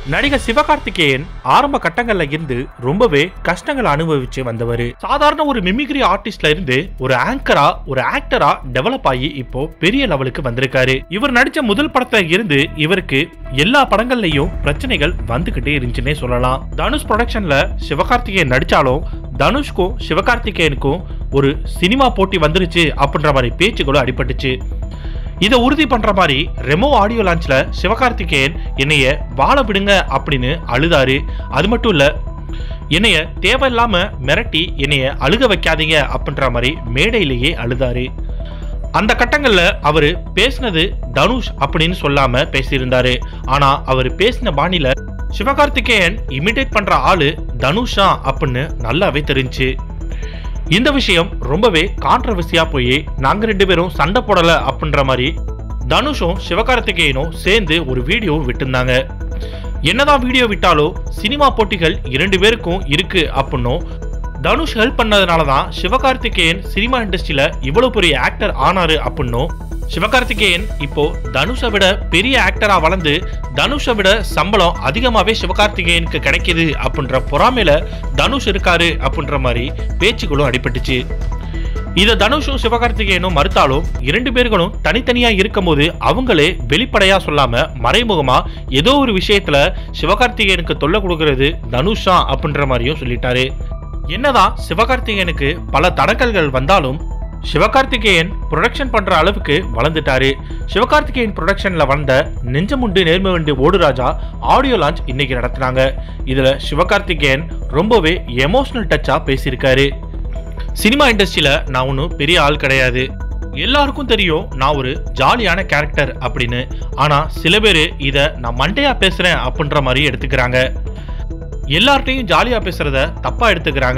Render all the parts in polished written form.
நடிகர் சிவகார்த்திகேயன் ஆரம்ப கட்டங்கள்ல இருந்து ரொம்பவே கஷ்டங்களை அனுபவிச்சு வந்தவர். சாதாரண ஒரு மிமிக்ரி ஆர்டிஸ்ட்ல இருந்து ஒரு ஆங்கரா ஒரு ஆக்டரா டெவலப் ஆகி இப்போ பெரிய லெவலுக்கு வந்திருக்காரு. இவர் நடிச்ச முதல் படத்துல இருந்து இவருக்கு எல்லா படங்கள்லயும் பிரச்சனைகள் வந்துகிட்டே இருந்துச்சுன்னே சொல்லலாம். தனுஷ் ப்ரொடக்ஷன்ல சிவகார்த்திகேயன் நடிச்சாலும் தனுஷ்க்கும் சிவகார்த்திகேயனுக்கும் ஒரு சினிமா போட்டி வந்துருச்சு அப்படின்ற மாதிரி பேச்சுகளும் அடிபட்டுச்சு. இதை உறுதி பண்ற மாதிரி ரெமோ ஆடியோ லான்ச்ல சிவகார்த்திகேயன் என்னைய வாழ விடுங்க அப்படின்னு அழுதாரு. அது மட்டும் இல்ல, என்னைய தேவையில்லாம மிரட்டி என்னைய அழுக வைக்காதீங்க அப்படின்ற மாதிரி மேடையிலேயே அழுதாரு. அந்த கட்டங்கள்ல அவரு பேசினது தனுஷ் அப்படின்னு சொல்லாம பேசியிருந்தாரு. ஆனா அவர் பேசின பாணியில சிவகார்த்திகேயன் இமிடேட் பண்ற ஆளு தனுஷா அப்படின்னு நல்லாவே தெரிஞ்சு. இந்த விஷயம் ரொம்பவே கான்ட்ரவர்சியா போய் நாங்க ரெண்டு பேரும் சண்டை போடல அப்படின்ற மாதிரி தனுஷும் சிவகார்த்திகேயனும் சேர்ந்து ஒரு வீடியோ விட்டுருந்தாங்க. என்னதான் வீடியோ விட்டாலும் சினிமா போட்டிகள் 2 பேருக்கும் இருக்கு அப்படின்னும் தனுஷ் ஹெல்ப் பண்ணதுனாலதான் சிவகார்த்திகேயன் சினிமா இண்டஸ்ட்ரியில இவ்வளவு பெரிய ஆக்டர் ஆனாரு அப்படின்னும் சிவகார்த்திகேயன் இப்போ தனுஷை விட பெரிய ஆக்டரா வளர்ந்து தனுஷை விட சம்பளம் அதிகமாவே சிவகார்த்திகேயனுக்கு கிடைக்குது அப்படின்ற பொறாமையில தனுஷ் இருக்காரு அப்படின்ற மாதிரி பேச்சுக்களும் அடிபட்டுச்சு. இதை தனுஷும் சிவகார்த்திகேயனும் மறுத்தாலும் 2 பேர்களும் தனித்தனியா இருக்கும் போது அவங்களே வெளிப்படையா சொல்லாம மறைமுகமா ஏதோ ஒரு விஷயத்துல சிவகார்த்திகேயனுக்கு தொல்லை கொடுக்கறது தனுஷா அப்படின்ற மாதிரியும் சொல்லிட்டாரு. என்னதான் சிவகார்த்திகேயனுக்கு பல தடங்கல்கள் வந்தாலும் சிவகார்த்திகேயன் ப்ரொடக்ஷன் பண்ற அளவுக்கு வளர்ந்துட்டாரு. சிவகார்த்திகேயன் ப்ரொடக்ஷன்ல வந்த நெஞ்சமுண்டு நேர்மை வண்டி ஓடு ராஜா ஆடியோ லான்ச் இன்னைக்கு நடத்தினாங்க. இதுல சிவகார்த்திகேயன் ரொம்பவே எமோஷனல் டச்சா பேசியிருக்காரு. சினிமா இண்டஸ்ட்ரியில நான் ஒன்னும் பெரிய ஆள் கிடையாது, எல்லாருக்கும் தெரியும் நான் ஒரு ஜாலியான கேரக்டர் அப்படின்னு. ஆனா சில பேரு இத நான் மண்டையா பேசுறேன் அப்படின்ற மாதிரி எடுத்துக்கிறாங்க. எல்லார்ட்டையும் ஜாலியா பேசுறத தப்பா எடுத்துக்கிறாங்க.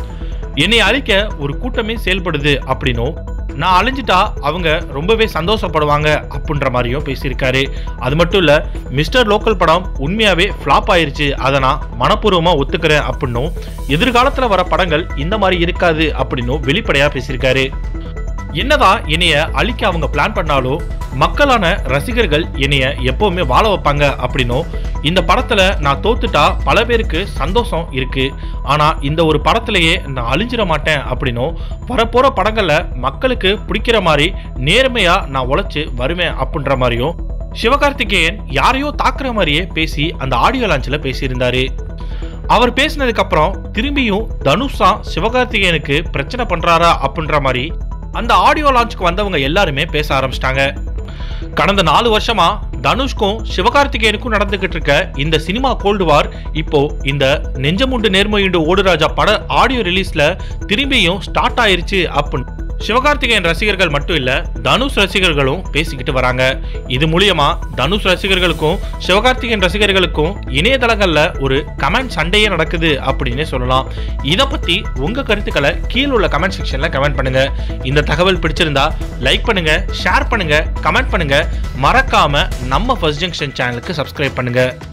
என்னை அழிக்க ஒரு கூட்டமே செயல்படுது அப்படின்னும் நான் அழிஞ்சிட்டா அவங்க ரொம்பவே சந்தோஷப்படுவாங்க அப்படின்ற மாதிரியும் பேசியிருக்காரு. அது மட்டும் இல்ல, மிஸ்டர் லோக்கல் படம் உண்மையாவே ஃபிளாப் ஆயிருச்சு, அதை நான் மனப்பூர்வமா ஒத்துக்கிறேன் அப்படின்னும் எதிர்காலத்துல வர படங்கள் இந்த மாதிரி இருக்காது அப்படின்னும் வெளிப்படையா பேசியிருக்காரு. என்னதான் என்னைய அழிக்க அவங்க பிளான் பண்ணாலும் மக்களான ரசிகர்கள் என்னைய எப்பவுமே வாழ வைப்பாங்க அப்படின்னும் இந்த படத்துல நான் தோத்துட்டா பல பேருக்கு சந்தோஷம் இருக்கு, ஆனா இந்த ஒரு படத்திலேயே நான் அழிஞ்சிட மாட்டேன் அப்படின்னும் வரப்போற படங்கள்ல மக்களுக்கு பிடிக்கிற மாதிரி நேர்மையா நான் உழைச்சு வருவேன் அப்படின்ற மாதிரியும் சிவகார்த்திகேயன் யாரையோ தாக்குற மாதிரியே பேசி அந்த ஆடியோ லான்ச்ல பேசியிருந்தாரு. அவர் பேசினதுக்கு அப்புறம் திரும்பியும் தனுஷா சிவகார்த்திகேயனுக்கு பிரச்சனை பண்றாரா அப்படின்ற மாதிரி அந்த ஆடியோ லான்ச்சுக்கு வந்தவங்க எல்லாருமே பேச ஆரம்பிச்சிட்டாங்க. கடந்த 4 வருஷமா தனுஷ்க்கும் சிவகார்த்திகேயனுக்கும் நடந்துகிட்டு இருக்க இந்த சினிமா கோல்டு வார் இப்போ இந்த நெஞ்சமுண்டு நேர்மையுண்டு ஓடு ராஜா பட ஆடியோ ரிலீஸ்ல திரும்பியும் ஸ்டார்ட் ஆயிருச்சு அப்படின்னு சிவகார்த்திகேயன் ரசிகர்கள் மட்டும் இல்ல தனுஷ் ரசிகர்களும் பேசிக்கிட்டு வராங்க. இது மூலியமா தனுஷ் ரசிகர்களுக்கும் சிவகார்த்திகேயன் ரசிகர்களுக்கும் இணையதளங்கள்ல ஒரு கமெண்ட் சண்டையே நடக்குது அப்படின்னு சொல்லலாம். இதை பத்தி உங்க கருத்துக்களை கீழே உள்ள கமெண்ட் செக்ஷன்ல கமெண்ட் பண்ணுங்க. இந்த தகவல் பிடிச்சிருந்தா லைக் பண்ணுங்க, ஷேர் பண்ணுங்க, கமெண்ட் பண்ணுங்க. மறக்காம நம்ம ஃபர்ஸ்ட் ஜங்ஷன் சேனலுக்கு சப்ஸ்கிரைப் பண்ணுங்க.